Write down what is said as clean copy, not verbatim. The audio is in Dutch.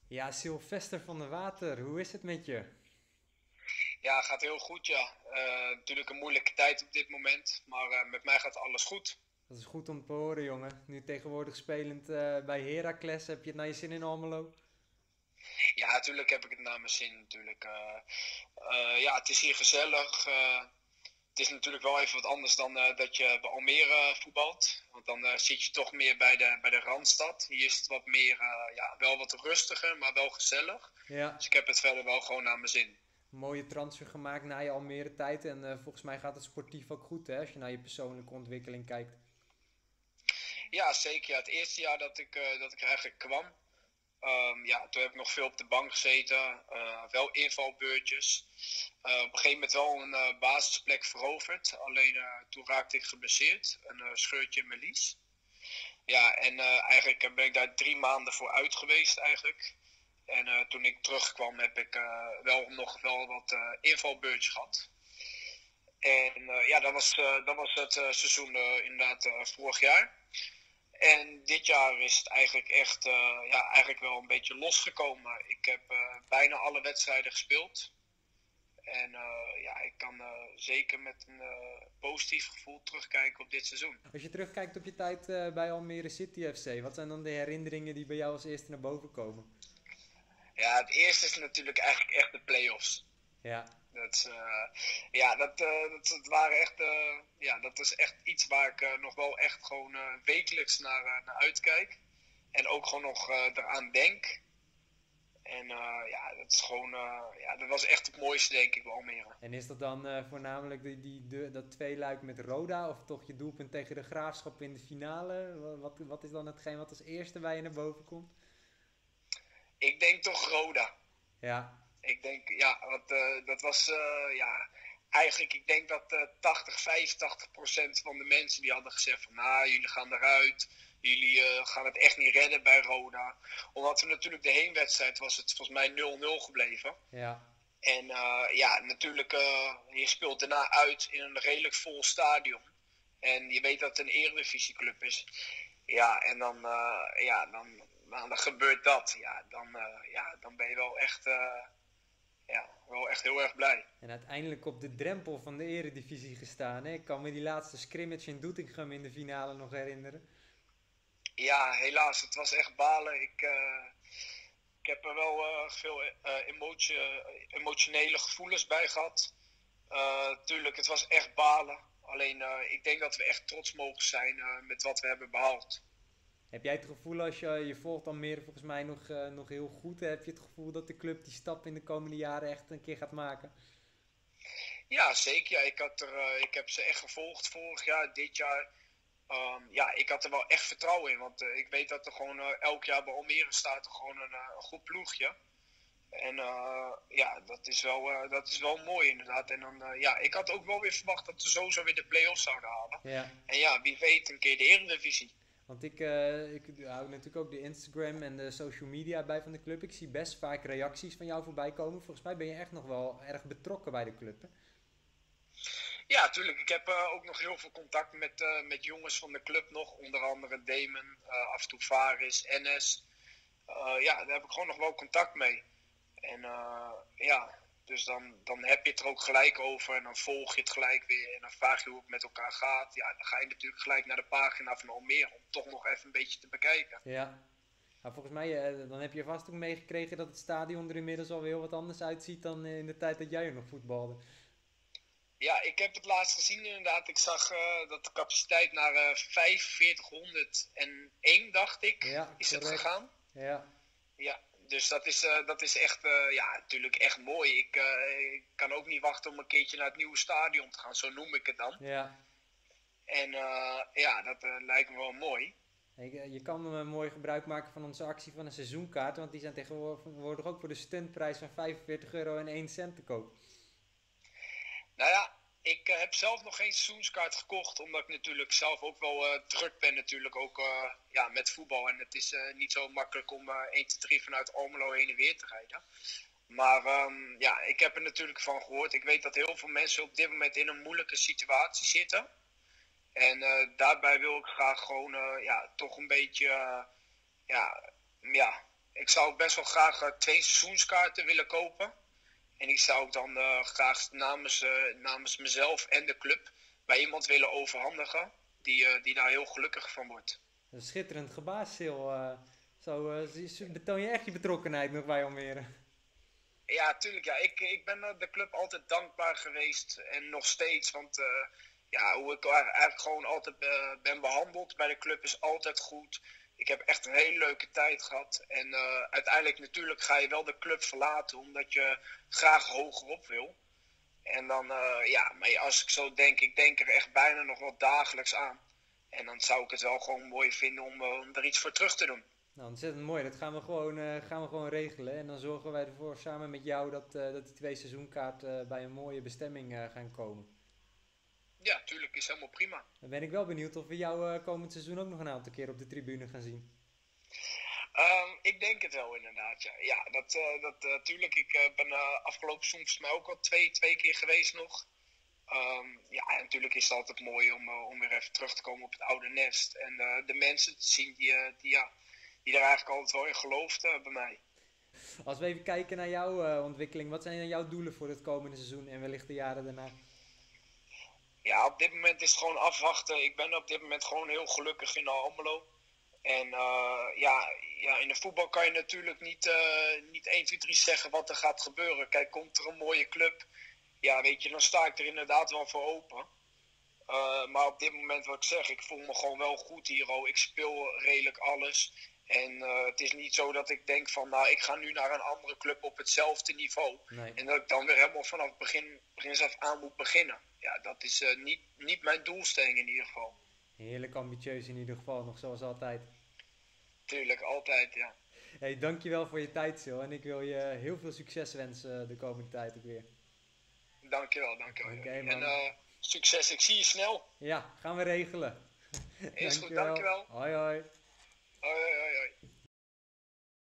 Ja, Sylvester van der Water, hoe is het met je? Ja, gaat heel goed, ja. Natuurlijk een moeilijke tijd op dit moment, maar met mij gaat alles goed. Dat is goed om te horen, jongen. Nu tegenwoordig spelend bij Heracles, heb je het naar je zin in Almelo? Ja, natuurlijk heb ik het naar mijn zin. Natuurlijk. Ja, het is hier gezellig. Het is natuurlijk wel even wat anders dan dat je bij Almere voetbalt. Want dan zit je toch meer bij de Randstad. Hier is het wat meer, ja, wel wat rustiger, maar wel gezellig. Ja, Dus ik heb het verder wel gewoon naar mijn zin. mooie transfer gemaakt na je Almere tijd. En volgens mij gaat het sportief ook goed, hè, als je naar je persoonlijke ontwikkeling kijkt. Ja, zeker. Ja, het eerste jaar dat ik eigenlijk kwam, ja, toen heb ik nog veel op de bank gezeten. Wel invalbeurtjes. Op een gegeven moment wel een basisplek veroverd. Alleen toen raakte ik geblesseerd. Een scheurtje in mijn lies. Ja, en eigenlijk ben ik daar 3 maanden voor uit geweest eigenlijk. En toen ik terugkwam heb ik wel nog wel wat invalbeurtjes gehad. En ja, dat was het seizoen inderdaad vorig jaar. En dit jaar is het eigenlijk echt ja, eigenlijk wel een beetje losgekomen. Ik heb bijna alle wedstrijden gespeeld. En ja, ik kan zeker met een positief gevoel terugkijken op dit seizoen. Als je terugkijkt op je tijd bij Almere City FC, wat zijn dan de herinneringen die bij jou als eerste naar boven komen? Ja, het eerste is natuurlijk eigenlijk echt de play-offs. Ja, Dat, ja, dat waren echt, ja, dat is echt iets waar ik nog wel echt gewoon wekelijks naar uitkijk. En ook gewoon nog eraan denk. En ja, dat is gewoon, ja, dat was echt het mooiste denk ik bij Almere. en is dat dan voornamelijk dat tweeluik met Roda of toch je doelpunt tegen de Graafschap in de finale? Wat is dan hetgeen wat als eerste bij je naar boven komt? Ik denk toch Roda. Ja, Ik denk, ja, want dat was, ja, eigenlijk, ik denk dat 85% van de mensen die hadden gezegd van, nou, jullie gaan eruit. Jullie gaan het echt niet redden bij Roda. Omdat we natuurlijk de heenwedstrijd was het volgens mij 0-0 gebleven. ja. En ja, natuurlijk, je speelt daarna uit in een redelijk vol stadion. En je weet dat het een eredivisieclub is. Ja, en dan, ja, dan gebeurt dat. Ja, dan ben je wel echt, ja, wel echt heel erg blij. En uiteindelijk op de drempel van de eredivisie gestaan. Hè? Ik kan me die laatste scrimmage in Doetinchem in de finale nog herinneren. Ja, helaas, het was echt balen. Ik heb er wel veel emotionele gevoelens bij gehad. Tuurlijk, het was echt balen. Alleen ik denk dat we echt trots mogen zijn met wat we hebben behaald. Heb jij het gevoel als je volgt Almere volgens mij nog heel goed? Heb je het gevoel dat de club die stap in de komende jaren echt een keer gaat maken? Ja, zeker. Ja, ik heb ze echt gevolgd vorig jaar, dit jaar. Ja, ik had er wel echt vertrouwen in. Want ik weet dat er gewoon elk jaar bij Almere staat er gewoon een goed ploegje. En ja, dat is wel mooi inderdaad. En dan, ja, ik had ook wel weer verwacht dat ze sowieso weer de play-offs zouden halen. Ja, En ja, wie weet een keer de Eredivisie. want ik hou natuurlijk ook de Instagram en de social media bij van de club. Ik zie best vaak reacties van jou voorbij komen. Volgens mij ben je echt nog wel erg betrokken bij de club. Hè? Ja, tuurlijk. Ik heb ook nog heel veel contact met jongens van de club nog. Onder andere Damon, af en toe Faris, NS. Ja, daar heb ik gewoon nog wel contact mee. En ja, dus dan heb je het er ook gelijk over en dan volg je het gelijk weer en dan vraag je hoe het met elkaar gaat. Ja, dan ga je natuurlijk gelijk naar de pagina van Almere om toch nog even een beetje te bekijken. Ja. Nou, volgens mij dan heb je vast ook meegekregen dat het stadion er inmiddels alweer heel wat anders uitziet dan in de tijd dat jij er nog voetbalde. Ja, ik heb het laatst gezien inderdaad. Ik zag dat de capaciteit naar 4501, dacht ik, Ja, is het correct. gegaan. Ja, Ja, dus dat is echt, ja, natuurlijk echt mooi. Ik kan ook niet wachten om een keertje naar het nieuwe stadion te gaan, zo noem ik het dan. ja. En ja, dat lijkt me wel mooi. Je kan mooi gebruik maken van onze actie van een seizoenkaart, want die zijn tegenwoordig ook voor de stuntprijs van 45 € en 1 cent te koop. Nou ja, ik heb zelf nog geen seizoenskaart gekocht, omdat ik natuurlijk zelf ook wel druk ben natuurlijk ook ja, met voetbal. En het is niet zo makkelijk om 1, 2, 3 vanuit Almelo heen en weer te rijden. Maar ja, ik heb er natuurlijk van gehoord. Ik weet dat heel veel mensen op dit moment in een moeilijke situatie zitten. En daarbij wil ik graag gewoon ja, toch een beetje ja, ja, ik zou best wel graag 2 seizoenskaarten willen kopen. En die zou ik dan graag namens mezelf en de club bij iemand willen overhandigen. Die daar heel gelukkig van wordt. Een schitterend gebaar, Sil. Betoon je echt je betrokkenheid nog bij Almere? Ja, tuurlijk. Ja. Ik ben de club altijd dankbaar geweest. En nog steeds. Want hoe ik eigenlijk gewoon altijd ben behandeld bij de club is altijd goed. Ik heb echt een hele leuke tijd gehad. En uiteindelijk natuurlijk ga je wel de club verlaten. Omdat je graag hogerop wil. En dan, maar als ik zo denk, ik denk er echt bijna nog wel dagelijks aan. En dan zou ik het wel gewoon mooi vinden om er iets voor terug te doen. Nou, ontzettend mooi. Dat gaan we gewoon regelen. En dan zorgen wij ervoor samen met jou dat die 2 seizoenkaarten bij een mooie bestemming gaan komen. Ja, tuurlijk, is helemaal prima. Dan ben ik wel benieuwd of we jou komend seizoen ook nog een aantal keer op de tribune gaan zien. Ik denk het wel inderdaad, ja. Ja, tuurlijk. Ik ben afgelopen seizoen volgens mij ook al twee keer geweest nog. En natuurlijk is het altijd mooi om weer even terug te komen op het oude nest. En de mensen te zien die er eigenlijk altijd wel in geloofden bij mij. Als we even kijken naar jouw ontwikkeling, wat zijn dan jouw doelen voor het komende seizoen en wellicht de jaren daarna? Ja, op dit moment is het gewoon afwachten. Ik ben op dit moment gewoon heel gelukkig in Almelo. En in de voetbal kan je natuurlijk niet 1, 2, 3 zeggen wat er gaat gebeuren. Kijk, komt er een mooie club, ja, weet je, dan sta ik er inderdaad wel voor open. Maar op dit moment wat ik zeg, ik voel me gewoon wel goed hier. Ik speel redelijk alles. En het is niet zo dat ik denk van, nou, ik ga nu naar een andere club op hetzelfde niveau. Nee. En dat ik dan weer helemaal vanaf begin af aan moet beginnen. Ja, dat is niet mijn doelstelling in ieder geval. Heerlijk ambitieus in ieder geval, nog zoals altijd. Tuurlijk, altijd, ja. Hey, dankjewel voor je tijd, Sil. En ik wil je heel veel succes wensen de komende tijd ook weer. Dankjewel. Okay, en succes, ik zie je snel. Ja, gaan we regelen. Is goed, dankjewel. Hoi hoi. Hoi.